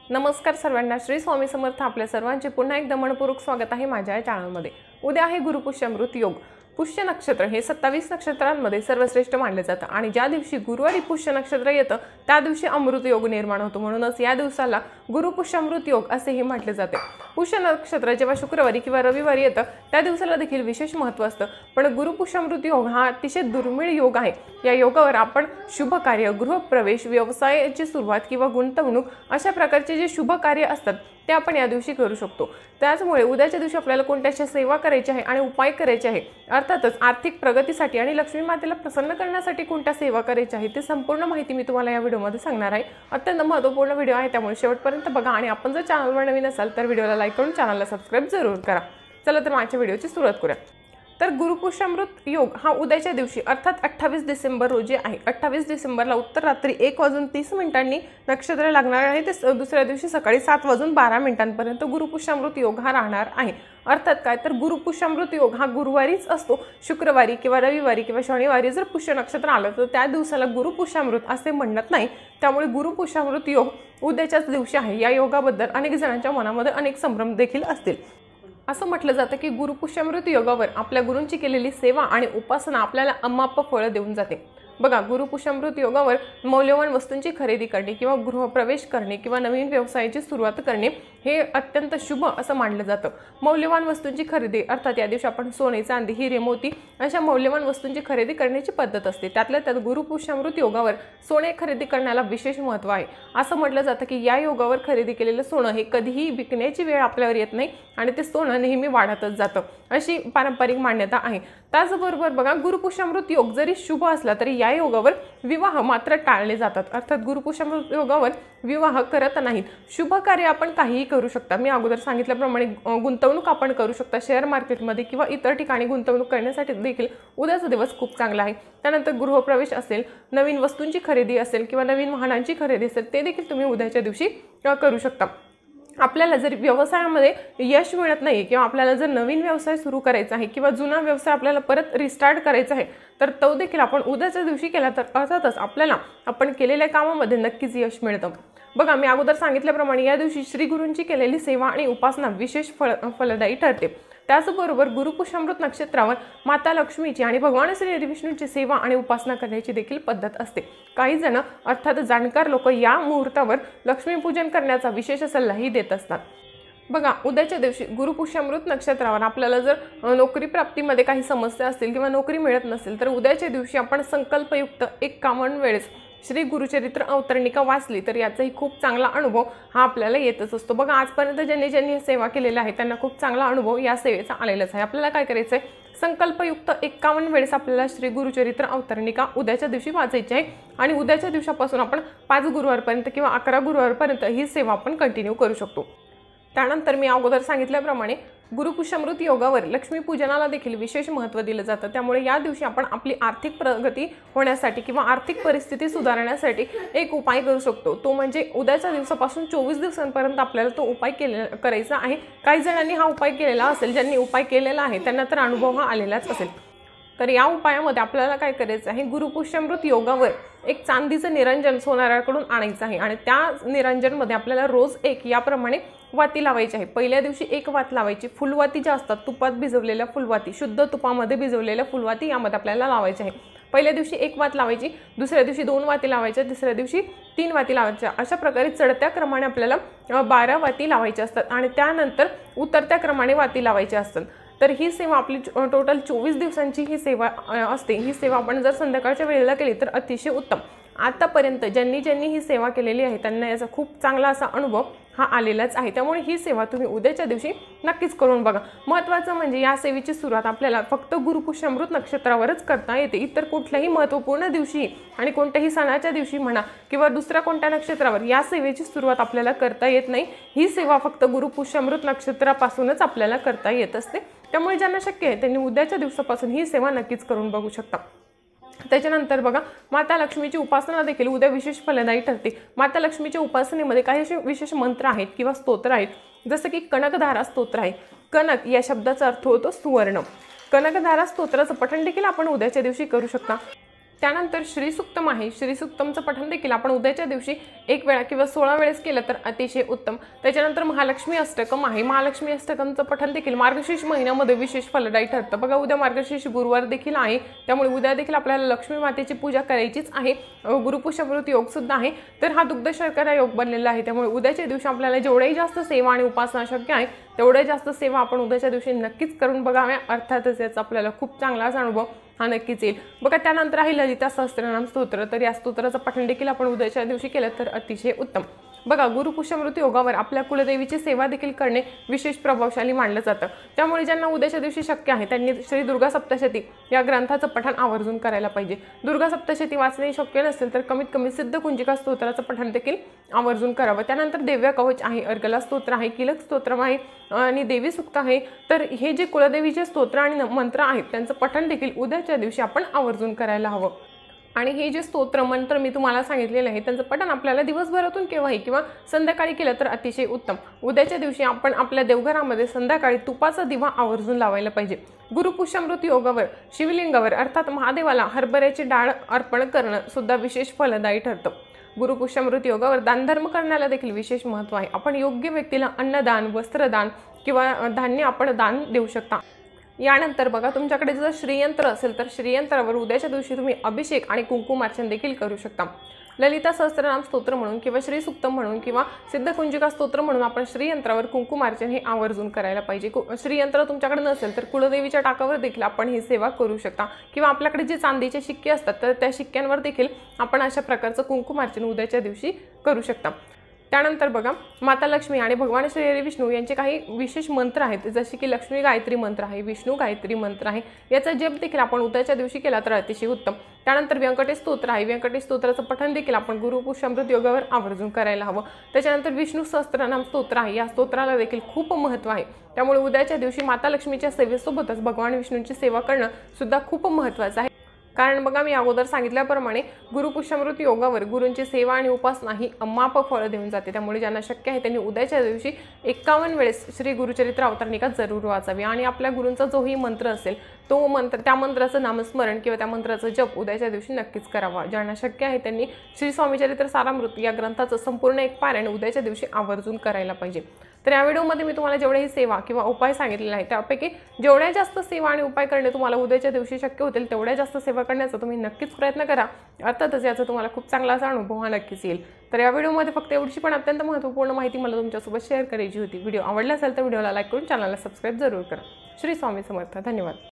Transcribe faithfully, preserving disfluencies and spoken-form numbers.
नमस्कार सर्वांना, श्री स्वामी समर्थ आपल्या सर्वांचे पुन्हा एकदा मनपूर्वक स्वागत आहे माझ्या या चॅनलमध्ये। उद्या आहे गुरुपुष्यमृत योग। पुष्य नक्षत्र हे सत्तावीस नक्षत्रांमध्ये सर्वश्रेष्ठ मानले जाते आणि ज्या दिवशी गुरुवारी पुष्य नक्षत्र येतं त्या दिवशी अमृत योग निर्माण होतो, म्हणूनच या दिवसाला गुरुपुष्यमृत योग असेही म्हटले जाते। पुष्य नक्षत्र जेव्हा शुक्रवारी किंवा रविवारी येतं त्या दिवसाला देखील विशेष महत्त्व असतं, पण गुरुपुष्यमृत योग हा अतिशय दुर्मिळ योग आहे। या योगावर आपण शुभ कार्य, गृहप्रवेश, व्यवसायाची सुरुवात किंवा गुंतवणूक अशा प्रकारचे जे शुभ कार्य असतात ते आपण या दिवशी करू शकतो। त्याचमुळे उद्याच्या दिवशी आपल्याला कोणत्याही सेवा करायची आहे आणि उपाय करायचे आहे, अर्थातच आर्थिक प्रगतीसाठी आणि लक्ष्मी मातेला प्रसन्न करण्यासाठी कोणत्या सेवा करायची आहे ते संपूर्ण माहिती मी तुम्हाला या व्हिडिओमध्ये सांगणार आहे। अत्यंत महत्त्वपूर्ण व्हिडिओ आहे, त्यामुळे शेवटपर्यंत बघा आणि आपण जर चॅनलवर नवीन असाल तर व्हिडिओला लाईक करून चॅनलला सबस्क्राइब जरूर करा। चला तर माझ्या व्हिडिओची सुरुवात करूया। तर गुरुपुष्यमृत योग हा उद्याच्या दिवशी अर्थात अठ्ठावीस डिसेंबर रोजी आहे। अठ्ठावीस डिसेंबरला उत्तर रात्री एक वाजून तीस मिनिटांनी नक्षत्र लागणार आहे, ते दुसऱ्या दिवशी सकाळी सात वाजून बारा मिनिटांपर्यंत गुरुपुष्यमृत योग हा राहणार आहे। अर्थात काय तर गुरुपुष्यमृत योग हा गुरुवारीच असतो। शुक्रवारी किंवा रविवारी किंवा शनिवारी जर पुष्य नक्षत्र आलं तर त्या दिवसाला गुरुपुष्यमृत असे म्हणत नाही, त्यामुळे गुरुपुष्यमृत योग उद्याच्याच दिवशी आहे। या योगाबद्दल अनेक जणांच्या मनामध्ये अनेक संभ्रम देखील असतील। असं म्हटलं जातं की गुरुपुष्यमृत योगावर आपल्या गुरूंची केलेली सेवा आणि उपासना आपल्याला अमाप फळ देऊन जाते। बघा, गुरुपुष्यमृत योगावर मौल्यवान वस्तूंची खरेदी करणे किंवा गृहप्रवेश करणे किंवा नवीन व्यवसायाची सुरुवात करणे हे अत्यंत शुभ असं मानलं जातं। मौल्यवान वस्तूंची खरेदी अर्थात या दिवशी आपण सोने, चांदी, हिरे, मोती अशा मौल्यवान वस्तूंची खरेदी करण्याची पद्धत असते। त्यातल्या त्यात गुरुपुष्यमृत योगावर सोने खरेदी करण्याला विशेष महत्त्व आहे। असं म्हटलं जातं की या योगावर खरेदी केलेलं सोनं हे कधीही विकण्याची वेळ आपल्यावर येत नाही आणि ते सोनं नेहमी वाढतच जातं, अशी पारंपरिक मान्यता आहे। त्याचबरोबर बघा, गुरुपुष्यमृत योग जरी शुभ असला तरी या योगावर विवाह मात्र टाळले जातात। अर्थात गुरुपुष्यमृत योगावर विवाह करत नाहीत। शुभ कार्य आपण काहीही करू शकता। मी अगोदर सांगितल्याप्रमाणे गुंतवणूक आपण करू शकता शेअर मार्केटमध्ये किंवा इतर ठिकाणी गुंतवणूक करण्यासाठी देखील उद्याचा दिवस खूप चांगला आहे। त्यानंतर गृहप्रवेश असेल, नवीन वस्तूंची खरेदी असेल किंवा नवीन वाहनांची खरेदी असेल ते देखील तुम्ही उद्याच्या दिवशी करू शकता। आपल्याला जर व्यवसायामध्ये यश मिळत नाही किंवा आपल्याला जर नवीन व्यवसाय सुरू करायचा आहे किंवा जुना व्यवसाय आपल्याला परत रिस्टार्ट करायचा आहे तर तो देखील आपण उद्याच्या दिवशी केला तर अर्थातच आपल्याला आपण केलेल्या कामामध्ये नक्कीच यश मिळतं। बघा, मी अगोदर सांगितल्याप्रमाणे या दिवशी श्री गुरूंची केलेली सेवा आणि उपासना विशेष फळ फलदायी ठरते। त्याचबरोबर गुरुपुष्यमृत नक्षत्रावर माता लक्ष्मीची आणि भगवान श्री विष्णूची सेवा आणि उपासना करण्याची देखील पद्धत असते। काही जण अर्थात जाणकार लोक या मुहूर्तावर लक्ष्मीपूजन करण्याचा विशेष सल्लाही देत असतात। बघा, उद्याच्या दिवशी गुरुपुष्यमृत नक्षत्रावर आपल्याला जर नोकरी प्राप्तीमध्ये काही समस्या असतील किंवा नोकरी मिळत नसेल तर उद्याच्या दिवशी आपण संकल्पयुक्त एकावन्न वेळेस श्री गुरुचरित्र अवतरणिका वाचली तर याचाही खूप चांगला अनुभव हा आपल्याला येतच असतो। बघा, आजपर्यंत ज्यांनी ज्यांनी सेवा केलेला आहे त्यांना खूप चांगला अनुभव या सेवेचा आलेलाच आहे। आपल्याला काय करायचं आहे, संकल्पयुक्त एकावन्न वेळेस आपल्याला श्री गुरुचरित्र अवतरणिका उद्याच्या दिवशी वाचायची आहे आणि उद्याच्या दिवसापासून आपण पाच गुरुवारपर्यंत किंवा अकरा गुरुवारपर्यंत ही सेवा आपण कंटिन्यू करू शकतो। त्यानंतर मी अगोदर सांगितल्याप्रमाणे गुरुपुष्यमृत योगावर लक्ष्मी पूजनाला देखील विशेष महत्त्व दिलं जातं। त्यामुळे या दिवशी आपण आपली आर्थिक प्रगती होण्यासाठी किंवा आर्थिक परिस्थिती सुधारण्यासाठी एक उपाय करू शकतो, तो म्हणजे उद्याच्या दिवसापासून चोवीस दिवसांपर्यंत आपल्याला तो उपाय केले करायचा आहे। काही जणांनी हा उपाय केलेला असेल, ज्यांनी उपाय केलेला आहे त्यांना तर अनुभव हा आलेलाच असेल। तर या उपायामध्ये आपल्याला काय करायचं आहे, गुरुपुष्यमृत योगावर एक चांदीचं निरंजन सोनाराकडून आणायचं आहे आणि त्या निरंजनमध्ये आपल्याला रोज एक याप्रमाणे वाती लावायची आहे। पहिल्या दिवशी एक वात लावायची, फुलवाती ज्या असतात तुपात भिजवलेल्या फुलवाती, शुद्ध तुपामध्ये भिजवलेल्या फुलवाती यामध्ये आपल्याला लावायची आहे। पहिल्या दिवशी एक वात लावायची, दुसऱ्या दिवशी दोन वाती लावायच्या, तिसऱ्या दिवशी तीन वाती लावायच्या, अशा प्रकारे चढत्या क्रमाने आपल्याला बारा वाती लावायच्या असतात आणि त्यानंतर उतरत्या क्रमाने वाती लावायच्या असतात। तर ही सेवा आपली टोटल चोवीस दिवसांची ही सेवा असते। ही सेवा आपण जर संध्याकाळच्या वेळेला केली तर अतिशय उत्तम। आतापर्यंत ज्यांनी ज्यांनी ही सेवा केलेली आहे त्यांना याचा खूप चांगला असा अनुभव हा आलेलाच आहे। त्यामुळे ही सेवा तुम्ही उद्याच्या दिवशी नक्कीच करून बघा। महत्त्वाचं म्हणजे या सेवेची सुरुवात आपल्याला फक्त गुरुपुष्यमृत नक्षत्रावरच करता येते। इतर कुठल्याही महत्त्वपूर्ण दिवशी आणि कोणत्याही सणाच्या दिवशी म्हणा किंवा दुसऱ्या कोणत्या नक्षत्रावर या सेवेची सुरुवात आपल्याला करता येत नाही। ही सेवा फक्त गुरुपुष्यमृत नक्षत्रापासूनच आपल्याला करता येत असते। त्यामुळे ज्यांना शक्य आहे त्यांनी उद्याच्या दिवसापासून ही सेवा नक्कीच करून बघू शकता। त्याच्यानंतर बघा, माता लक्ष्मीची उपासना देखील उद्या विशेष फलदायी ठरते। माता लक्ष्मीच्या उपासनेमध्ये काही असे विशेष मंत्र आहेत किंवा स्तोत्र आहेत, जसं की कनकधारा स्तोत्र आहे। कनक या शब्दाचा अर्थ होतो सुवर्ण। कनकधारा स्तोत्राचं पठण देखील आपण उद्याच्या दिवशी करू शकता। त्यानंतर श्री सुक्तम आहे, श्री सुक्तमचं पठण देखील आपण उद्याच्या दिवशी एक वेळा किंवा सोळा वेळेस केलं तर अतिशय उत्तम। त्याच्यानंतर महालक्ष्मी अष्टकम आहे, महालक्ष्मी अष्टकमचं पठण देखील मार्गशीर्ष महिन्यामध्ये विशेष फलदायी ठरतं। बघा उद्या मार्गशीर्ष गुरुवार देखील आहे, त्यामुळे उद्या देखील आपल्याला लक्ष्मी मातेची पूजा करायचीच आहे। गुरुपुष्यमृत योग सुद्धा आहे, तर हा दुग्ध शर्करा योग बनलेला आहे, त्यामुळे उद्याच्या दिवशी आपल्याला जेवढेही जास्त सेवा आणि उपासना शक्य आहे तेवढ्या जास्त सेवा आपण उद्याच्या दिवशी नक्कीच करून बघाव्या। अर्थातच याचा आपल्याला खूप चांगलाच अनुभव हा नक्कीच येईल। बघा त्यानंतर आहे ललिता सहस्त्रनाम स्तोत्र, तर या स्तोत्राचं पठण देखील आपण उद्याच्या दिवशी केलं तर अतिशय उत्तम। बघा गुरुपुष्यमृत योगावर आपल्या कुलदेवीची सेवा देखील करणे विशेष प्रभावशाली मानलं जातं, त्यामुळे ज्यांना उद्याच्या दिवशी शक्य आहे त्यांनी श्री दुर्गा सप्तशती या ग्रंथाचं पठण आवर्जून करायला पाहिजे। दुर्गा सप्तशती वाचणे शक्य नसेल तर कमीत कमी सिद्ध कुंजिका स्तोत्राचं पठण देखील आवर्जून करावं। त्यानंतर दिव्य कवच आहे, अर्गला स्तोत्र आहे, किलक स्तोत्र आहे आणि देवी सुक्त आहे, तर हे जे कुलदेवीचे स्तोत्र आणि मंत्र आहेत त्यांचं पठण देखील उद्याच्या दिवशी आपण आवर्जून करायला हवं। आणि हे जे स्तोत्र मंत्र मी तुम्हाला सांगितलेले आहे त्यांचं पठण आपल्याला दिवसभरातून केव्हाही किंवा संध्याकाळी केलं तर अतिशय उत्तम। उद्याच्या दिवशी आपण आपल्या देवघरामध्ये संध्याकाळी तुपाचा दिवा आवर्जून लावायला पाहिजे। गुरुपुष्यमृत योगावर शिवलिंगावर अर्थात महादेवाला हरभऱ्याची डाळ अर्पण करणं सुद्धा विशेष फलदायी ठरतं। गुरुपुष्यमृत योगावर दानधर्म करण्याला देखील विशेष महत्त्व आहे। आपण योग्य व्यक्तीला अन्नदान, वस्त्रदान किंवा धान्य आपण दान देऊ शकता। यानंतर बघा तुमच्याकडे जर श्रीयंत्र असेल तर श्रीयंत्रावर उद्याच्या दिवशी तुम्ही अभिषेक आणि कुंकुमार्चन देखील करू शकता। ललिता सहस्त्रनाम स्तोत्र म्हणून किंवा श्री सुक्तम म्हणून किंवा सिद्ध कुंजिका स्तोत्र म्हणून आपण श्रीयंत्रावर कुंकुमार्चन हे आवर्जून करायला पाहिजे। श्रीयंत्र तुमच्याकडे नसेल तर कुलदेवीच्या टाकावर देखील आपण ही सेवा करू शकता किंवा आपल्याकडे जे चांदीचे शिक्के असतात तर त्या शिक्क्यांवर देखील आपण अशा प्रकारचं कुंकुमार्चन उद्याच्या दिवशी करू शकता। त्यानंतर बघा माता लक्ष्मी आणि भगवान श्री हरी विष्णू यांचे काही विशेष मंत्र आहेत, जसे की लक्ष्मी गायत्री मंत्र आहे, विष्णू गायत्री मंत्र आहे, याचा जप देखील आपण उद्याच्या दिवशी केला तर अतिशय उत्तम। त्यानंतर व्यंकटेश स्तोत्र आहे, व्यंकटेश स्तोत्राचं पठण देखील आपण गुरुपुष्यमृत योगावर आवर्जून करायला हवं। त्याच्यानंतर विष्णू सहस्त्रनाम स्तोत्र आहे, या स्तोत्राला देखील खूप महत्त्व आहे, त्यामुळे उद्याच्या दिवशी माता लक्ष्मीच्या सेवेसोबतच भगवान विष्णूंची सेवा करणं सुद्धा खूप महत्त्वाचं आहे। कारण बघा मी अगोदर सांगितल्याप्रमाणे गुरुपुष्यमृत योगावर गुरूंची सेवा आणि उपासना ही अमाप फळ देऊन जाते, त्यामुळे ज्यांना शक्य आहे त्यांनी उद्याच्या दिवशी एकावन्न वेळेस श्री गुरुचरित्र अवतरणिका जरूर वाचावी आणि आपल्या गुरूंचा जोही मंत्र असेल तो मंत्र त्या मंत्राचं नामस्मरण किंवा त्या मंत्राचं जप उद्याच्या दिवशी नक्कीच करावा। ज्यांना शक्य आहे त्यांनी श्री स्वामीचरित्र सारामृत या ग्रंथाचं संपूर्ण एक पारायण उद्याच्या दिवशी आवर्जून करायला पाहिजे। तर या व्हिडिओमध्ये मी तुम्हाला जेवढेही सेवा किंवा उपाय सांगितलेले आहेत त्यापैकी जेवढ्या जास्त सेवा आणि उपाय करणे तुम्हाला उद्याच्या दिवशी शक्य होतील तेवढ्या जास्त सेवा करण्याचा तुम्ही नक्कीच प्रयत्न करा। अर्थातच याचा तुम्हाला खूप चांगला असा अनुभव हा नक्कीच येईल। तर या व्हिडिओमध्ये फक्त एवढीशी पण अत्यंत महत्त्वपूर्ण माहिती मला तुमच्यासोबत शेअर करायची होती। व्हिडिओ आवडला असेल तर व्हिडिओला लाईक करून चॅनलला सबस्क्राईब जरूर करा। श्री स्वामी समर्थ। धन्यवाद।